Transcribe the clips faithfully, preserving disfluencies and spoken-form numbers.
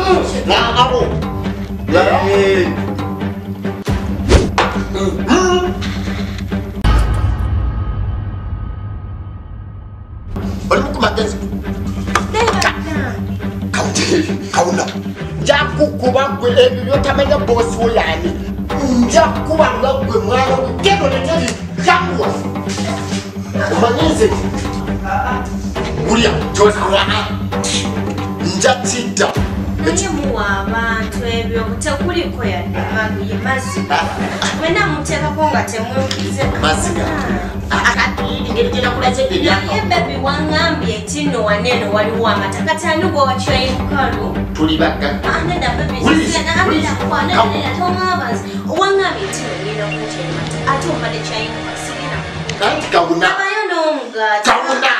Nah, aku. Eh. Baru kematian sih. Kawuna. Jaku kuba gue ebi yo tamanya bos woyani. Jaku banga gue mwana kego le tadi jaku. Manize. Ulia josura. Njatida. Nani muwabantu ebyo tekuli ko ya magu yemaziga. Wena muteka konga temwekize. Maziga. Akati ngeri tena kula chede byako. Ye baby wangambye tino waneno waliwo amatakatanugo wachayi mukalu. Tuli baka. Anenda baby sina anenda kwa anenda tomabazi. Wangambye tino ngina kuchayi mata. Ati umale chayi mukasigina. Nanti kawuna. Abayono mga. Kawuna.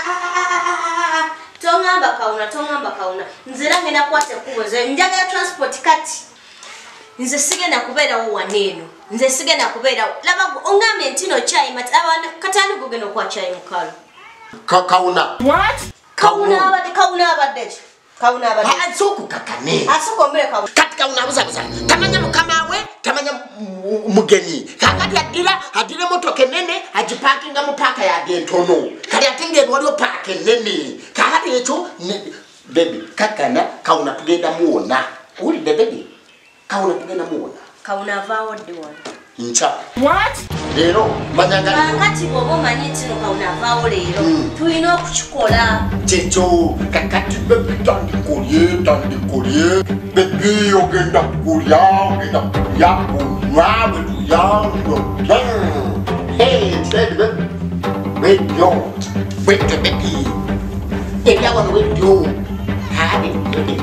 Tongamba kawuna tongamba kawuna. Nzira ngenda kwate kuboze. Njaga transport kati. Nze sigenda kubeera wo waneno. Nze sigenda kubeera laba ongambe ntino chai mati abana katani gugeno kwa chai mukalu. Ka kawuna. What? Kawuna abade kawuna abade. Kawuna abade. Ha azoku kakane. Asuko mbere kawuna. Kati kawuna buza buza. Tamanya mukama we, tamanya mugeni. Kakati adira, adira moto kenene, ajiparkinga mu paka ya gentono. Kali atinge waliwo paka nene. Kakati echo baby kakana kawuna tugenda muona. Uli baby. Kawuna tugenda muona. Kawuna vawo diwa. Incha. What? Lero manyanga. Kakati bobo maniti no kawuna vawo lero. Mm. Tuino kuchikola. Checho kakati baby tandi kolye tandi kolye. Baby ogenda kulya ogenda kulya mwawe tuyango. Hey, baby. Wait yo. Wait baby. If you want to wait yo. Have it baby.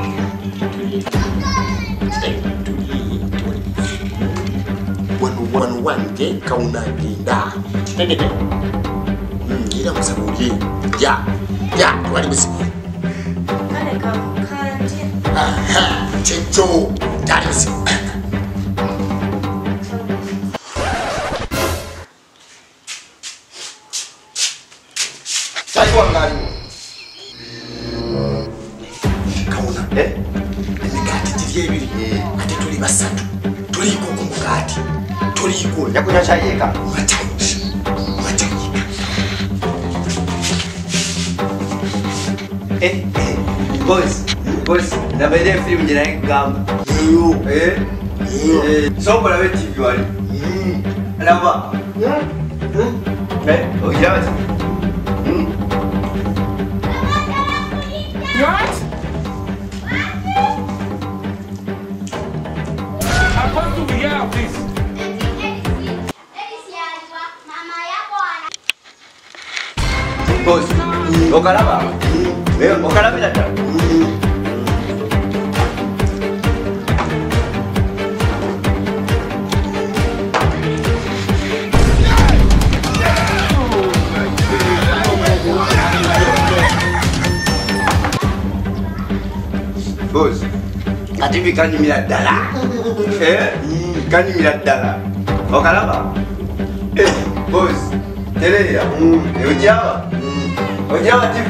One one one ke kauna ginda. Nene. Hmm, ila msabulie. Ya. Ya, wali bisi. Kale kamkanje. Aha, checho. Dali bisi. Sai kwa ngani. Kauna, eh? Emikati tiriye biri. Ate tuli basatu. Tuli ko kumukati. Tuli ko yakunya chayeka. Machayi. Machayi. Eh, eh, boys, boys, na bede film jina gamba. Yo, eh, eh, so para ver T V wali. Hmm, alaba. Hmm, eh, oh ya. Hmm. What? I'm going to be out, please. Boys, okalaba. Eh, okalaba dah. Bos, ati kan mila dala. Eh, kan mila dala. Okalaba. Eh, bos, tele ya. Eh, ujawa. Ujawa T V.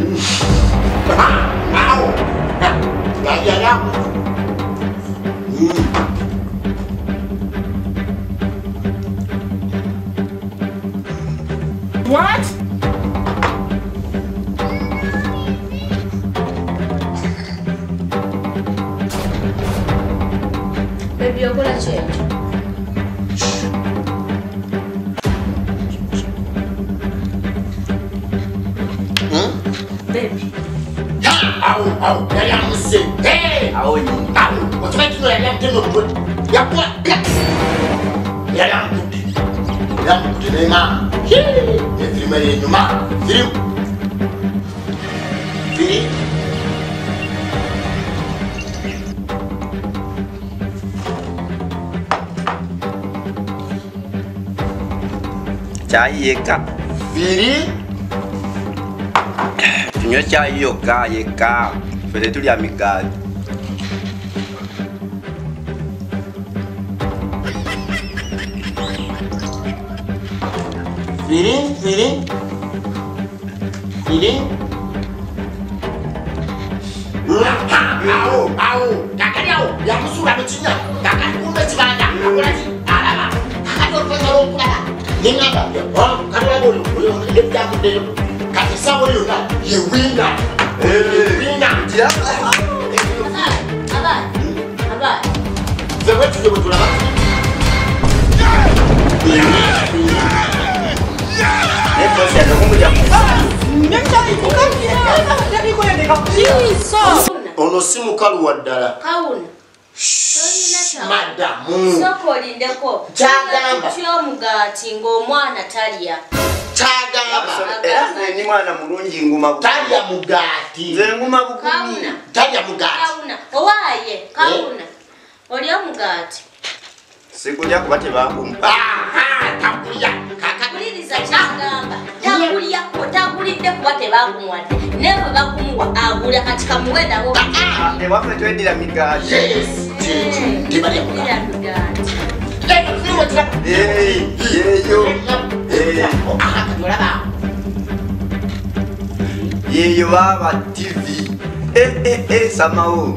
Wow. Ya ya ya. What? Baby, you're gonna change. Hmm? Baby. Ya, au au, ya ya mse. Hey, au ni. Au, watu ya ya teno kwa. Ya kwa. Ya ya mkuti. Ya mkuti nema. Hi, ya filma ye nyuma. Film. Film. Chai yeka. Fili. Tunywe chai yoka yeka. Fede tuli amigadi. Fili, fili. Fili. Awo, awo, kakali awo, yamusura mutinya, kakali kumbe kibanda, akulati, alaba, kakali okwenga okulaba. Ningaba, oh, kalwa bolo, lebya kudelo. Kati sawo yona, ye winga. Eh, winga. Ya. Aba. Aba. Zewe tuye butulaba. Entonces, ando como ya. Ono si mukalu waddala. Kawuna. Madamu. Sokolindeko. Kyagamba. Ky'omugaati ng'omwana talya. Kyagamba. Ni mwana mulungi nguma bukumi. Talya mugaati. Nze nguma bukumi. Kawuna. Talya mugaati. Kawuna. Owaaye. Kawuna. Olya mugaati. Sikulya kuba tebakumpa. Aha, takulya. Kuliriza kyagamba. Takulya ko takulidde kuba tebakumuwadde. Ne bwe bakumuwa agula kati kamuwedawo. Ewaffe twedira migaati. Yes. Tebalya mugaati. Mugaati. Eh, yeyo. Eh, Aha, katulaba. yeyo baba T V. Eh, eh, eh, samawo.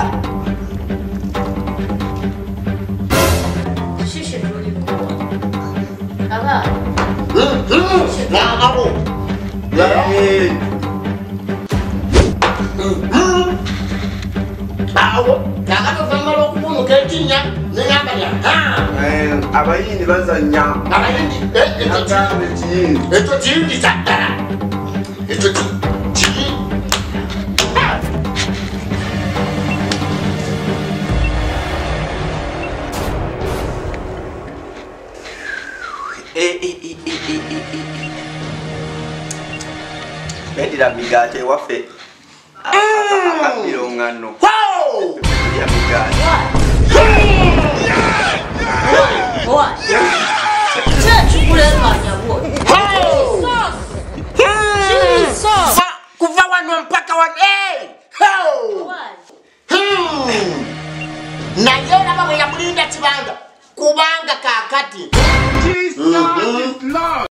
Shishe tulikuwa. Aba. Nangabo. Eh, Awo, nakatuvangala okubumuka ekinya nengambalya. eh, abayindi bazanya. Abayindi, ekyo Nagambe kiyindi. ekyo kiyindi kyaddala. Ekyo kiyindi. Eh, eh, eh, eh, eh, eh, eh. Twedira migaati ewaffe. Akabirongano. Wow! Ya migaati. What? Kyakikulenganya bwo. Jesus! Va, kuva wano mpaka wano. Hey! Ho! Hmm. Naye olaba bwe yamulinda kibanda kubanga kaakati. Jesus is Lord.